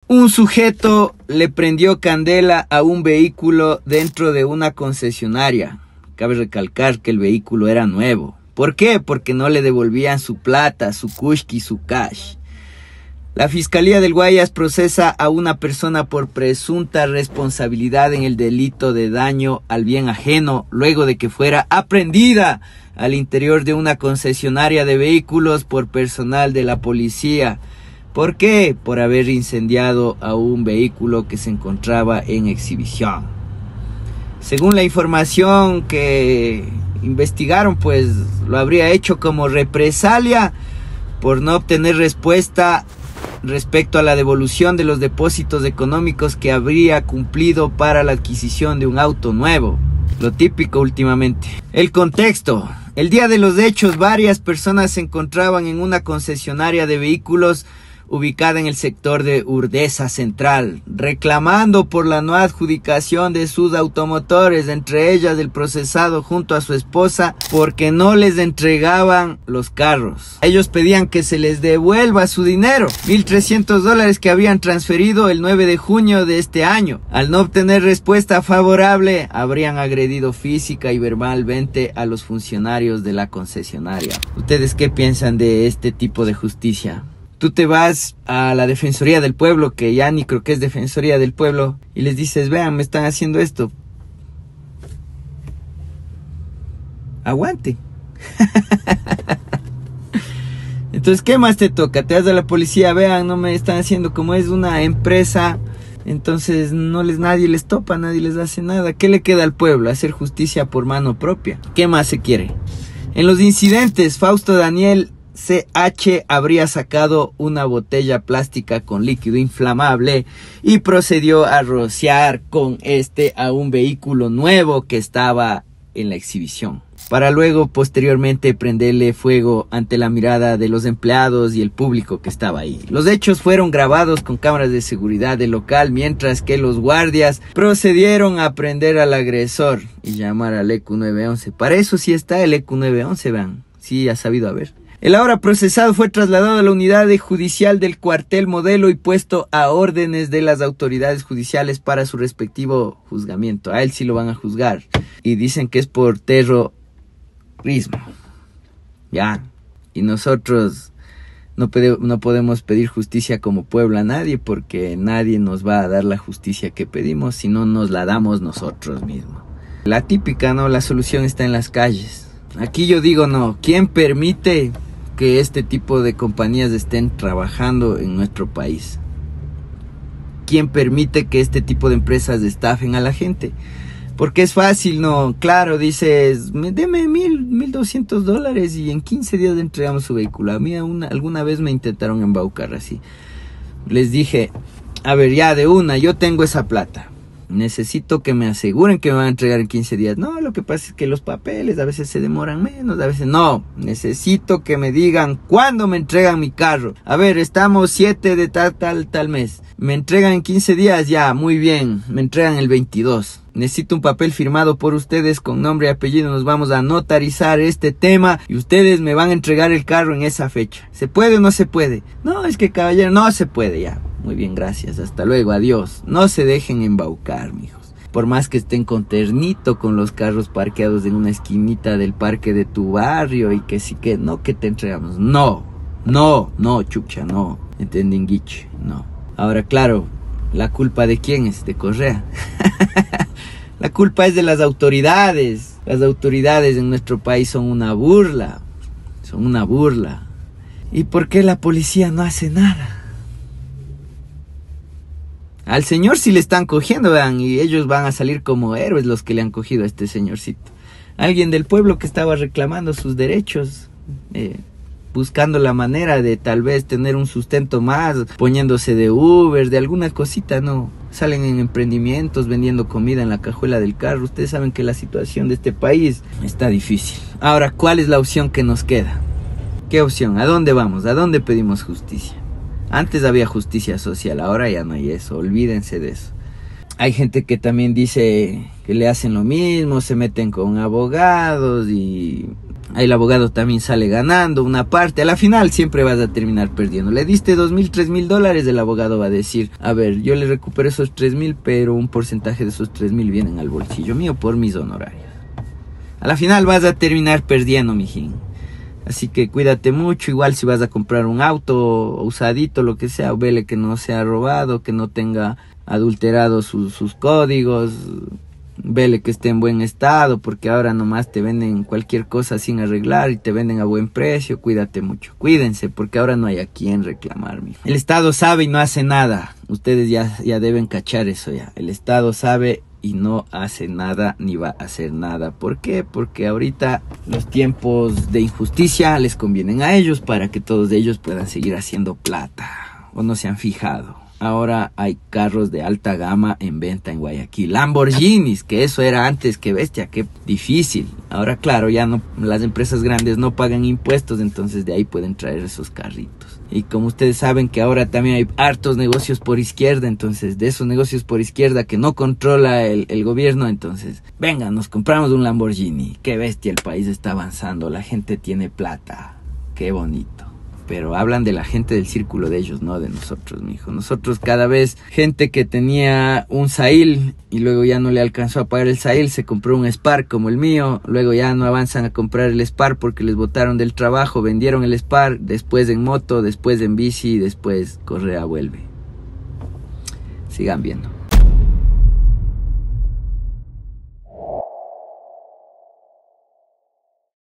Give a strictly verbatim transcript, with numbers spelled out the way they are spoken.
Un sujeto le prendió candela a un vehículo dentro de una concesionaria. Cabe recalcar que el vehículo era nuevo. ¿Por qué? Porque no le devolvían su plata, su kushki, su cash. La Fiscalía del Guayas procesa a una persona por presunta responsabilidad en el delito de daño al bien ajeno luego de que fuera aprehendida al interior de una concesionaria de vehículos por personal de la policía. ¿Por qué? Por haber incendiado a un vehículo que se encontraba en exhibición. Según la información que investigaron, pues lo habría hecho como represalia por no obtener respuesta respecto a la devolución de los depósitos económicos que habría cumplido para la adquisición de un auto nuevo. Lo típico últimamente. El contexto. El día de los hechos, varias personas se encontraban en una concesionaria de vehículos ubicada en el sector de Urdesa Central, reclamando por la no adjudicación de sus automotores, entre ellas el procesado junto a su esposa, porque no les entregaban los carros. Ellos pedían que se les devuelva su dinero, mil trescientos dólares que habían transferido el nueve de junio de este año. Al no obtener respuesta favorable, habrían agredido física y verbalmente a los funcionarios de la concesionaria. ¿Ustedes qué piensan de este tipo de justicia? Tú te vas a la Defensoría del Pueblo, que ya ni creo que es Defensoría del Pueblo, y les dices, vean, me están haciendo esto. Aguante. Entonces, ¿qué más te toca? Te vas a la policía, vean, no me están haciendo, como es una empresa, entonces no les, nadie les topa, nadie les hace nada. ¿Qué le queda al pueblo? Hacer justicia por mano propia. ¿Qué más se quiere? En los incidentes, Fausto Daniel C H habría sacado una botella plástica con líquido inflamable y procedió a rociar con este a un vehículo nuevo que estaba en la exhibición, para luego posteriormente prenderle fuego ante la mirada de los empleados y el público que estaba ahí. Los hechos fueron grabados con cámaras de seguridad del local, mientras que los guardias procedieron a prender al agresor y llamar al E Q nueve once. Para eso sí está el E Q nueve once, vean, sí ha sabido haber. El ahora procesado fue trasladado a la unidad judicial del cuartel Modelo y puesto a órdenes de las autoridades judiciales para su respectivo juzgamiento. A él sí lo van a juzgar. Y dicen que es por terrorismo. Ya. Y nosotros no, no podemos pedir justicia como pueblo a nadie, porque nadie nos va a dar la justicia que pedimos si no nos la damos nosotros mismos. La típica, ¿no? La solución está en las calles. Aquí yo digo, no. ¿Quién permite que este tipo de compañías estén trabajando en nuestro país? ¿Quién permite que este tipo de empresas estafen a la gente? Porque es fácil, ¿no? Claro, dices, deme mil, mil doscientos dólares y en quince días le entregamos su vehículo. A mí una, alguna vez me intentaron embaucar así. Les dije, a ver, ya de una, yo tengo esa plata. Necesito que me aseguren que me van a entregar en quince días. No, lo que pasa es que los papeles a veces se demoran menos, a veces no. Necesito que me digan cuándo me entregan mi carro. A ver, estamos siete de tal, tal, tal mes. Me entregan en quince días, ya, muy bien. Me entregan el veintidós. Necesito un papel firmado por ustedes con nombre y apellido. Nos vamos a notarizar este tema y ustedes me van a entregar el carro en esa fecha. ¿Se puede o no se puede? No, es que caballero, no se puede ya. Muy bien, gracias. Hasta luego, adiós. No se dejen embaucar, mijos. Por más que estén con ternito con los carros parqueados en una esquinita del parque de tu barrio y que sí que no, que te entregamos. No, no, no, chucha, no. ¿Entienden, guiche? No. Ahora, claro, ¿la culpa de quién es? De Correa. La culpa es de las autoridades. Las autoridades en nuestro país son una burla. Son una burla. ¿Y por qué la policía no hace nada? Al señor sí le están cogiendo, vean, y ellos van a salir como héroes los que le han cogido a este señorcito. Alguien del pueblo que estaba reclamando sus derechos, eh, buscando la manera de tal vez tener un sustento más, poniéndose de Uber, de alguna cosita, ¿no? Salen en emprendimientos, vendiendo comida en la cajuela del carro. Ustedes saben que la situación de este país está difícil. Ahora, ¿cuál es la opción que nos queda? ¿Qué opción? ¿A dónde vamos? ¿A dónde pedimos justicia? Antes había justicia social, ahora ya no hay eso, olvídense de eso. Hay gente que también dice que le hacen lo mismo, se meten con abogados y Ahí el abogado también sale ganando una parte. A la final siempre vas a terminar perdiendo. Le diste dos mil, tres mil dólares, el abogado va a decir, a ver, yo le recupero esos tres mil, pero un porcentaje de esos tres mil vienen al bolsillo mío por mis honorarios. A la final vas a terminar perdiendo, mijín. Así que cuídate mucho. Igual si vas a comprar un auto usadito, lo que sea, vele que no sea robado, que no tenga adulterado sus, sus códigos. Vele que esté en buen estado, porque ahora nomás te venden cualquier cosa sin arreglar y te venden a buen precio. Cuídate mucho, cuídense, porque ahora no hay a quien reclamar, mijo. El Estado sabe y no hace nada. Ustedes ya, ya deben cachar eso ya. El Estado sabe y no hace nada ni va a hacer nada. ¿Por qué? Porque ahorita los tiempos de injusticia les convienen a ellos para que todos ellos puedan seguir haciendo plata. ¿O no se han fijado? Ahora hay carros de alta gama en venta en Guayaquil. Lamborghinis, que eso era antes, que bestia, qué difícil. Ahora claro, ya no, las empresas grandes no pagan impuestos, entonces de ahí pueden traer esos carritos. Y como ustedes saben que ahora también hay hartos negocios por izquierda, entonces de esos negocios por izquierda que no controla el, el gobierno, entonces venga, nos compramos un Lamborghini. Qué bestia, el país está avanzando, la gente tiene plata, qué bonito. Pero hablan de la gente del círculo de ellos, no de nosotros, mijo. Nosotros cada vez, gente que tenía un Sail y luego ya no le alcanzó a pagar el Sail, se compró un Spark como el mío, luego ya no avanzan a comprar el Spark porque les botaron del trabajo, vendieron el Spark, después en moto, después en bici, después Correa vuelve. Sigan viendo.